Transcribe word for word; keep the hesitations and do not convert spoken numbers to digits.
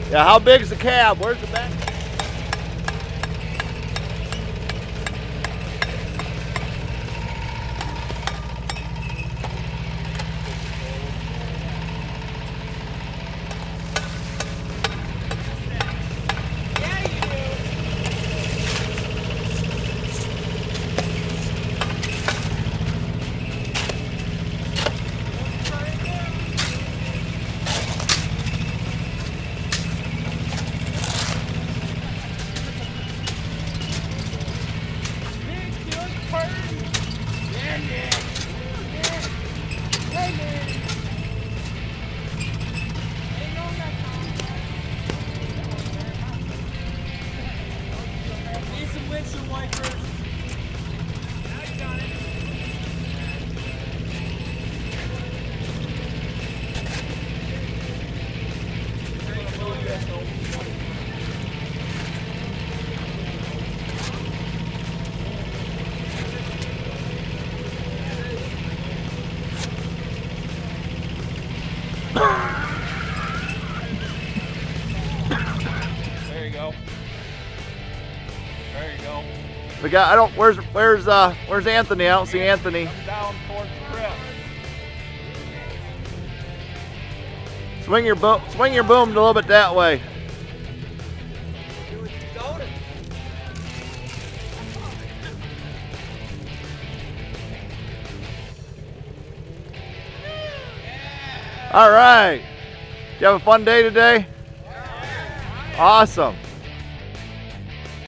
Yeah, how big is the cab? Where's the back? Need some windshield wipers. Now you got it. There you go. There you go. The guy, I don't. Where's where's uh where's Anthony? I don't see Anthony. Come down towards the crest. Swing your boom. Swing your boom a little bit that way. All right. Did you have a fun day today? Awesome.